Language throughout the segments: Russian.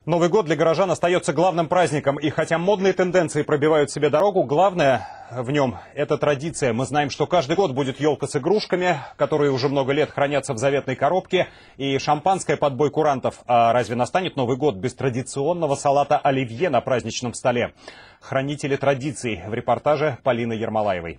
Новый год для горожан остается главным праздником. И хотя модные тенденции пробивают себе дорогу, главное в нем – это традиция. Мы знаем, что каждый год будет елка с игрушками, которые уже много лет хранятся в заветной коробке, и шампанское под бой курантов. А разве настанет Новый год без традиционного салата оливье на праздничном столе? Хранители традиций в репортаже Полины Ермолаевой.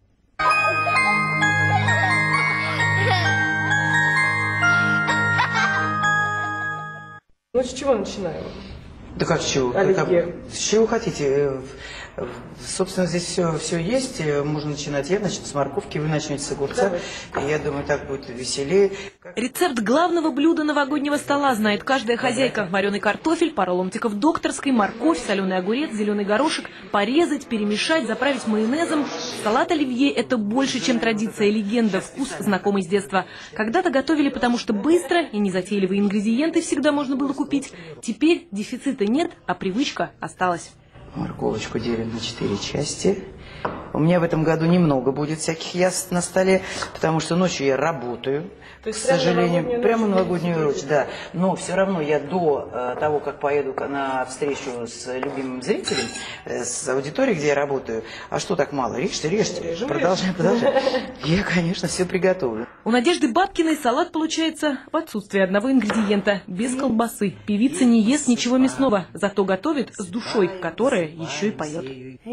Ну, с чего начинаем? Да как с чего? С чего хотите? Собственно, здесь все есть. Можно начинать. Я начну с морковки, вы начнете с огурца. И я думаю, так будет веселее. Рецепт главного блюда новогоднего стола знает каждая хозяйка. Вареный картофель, пара ломтиков докторской, морковь, соленый огурец, зеленый горошек. Порезать, перемешать, заправить майонезом. Салат оливье – это больше, чем традиция, легенда, вкус, знакомый с детства. Когда-то готовили, потому что быстро и незатейливые ингредиенты всегда можно было купить. Теперь дефицита нет, а привычка осталась. Морковочку делим на 4 части. У меня в этом году немного будет всяких яств на столе, потому что ночью я работаю, к сожалению. Прямо новогоднюю ночь, да. Но все равно я до того, как поеду на встречу с любимым зрителем, с аудиторией, где я работаю, а что так мало? Режьте. Продолжаем. Я, конечно, все приготовлю. У Надежды Бабкиной салат получается в отсутствии одного ингредиента – без колбасы. Певица не ест ничего мясного, зато готовит с душой, которая еще и поет.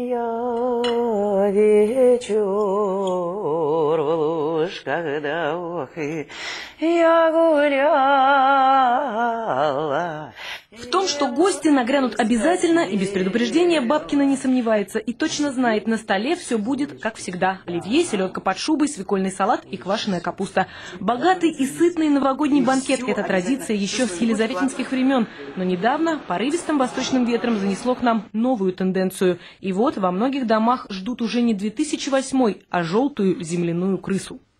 Вечер в лужках да охи, я гуляла. В том, что гости нагрянут обязательно и без предупреждения, Бабкина не сомневается и точно знает, на столе все будет как всегда. Оливье, селедка под шубой, свекольный салат и квашеная капуста. Богатый и сытный новогодний банкет – это традиция еще с елизаветинских времен. Но недавно порывистым восточным ветром занесло к нам новую тенденцию. И вот во многих домах ждут уже не 2008, а желтую земляную крысу.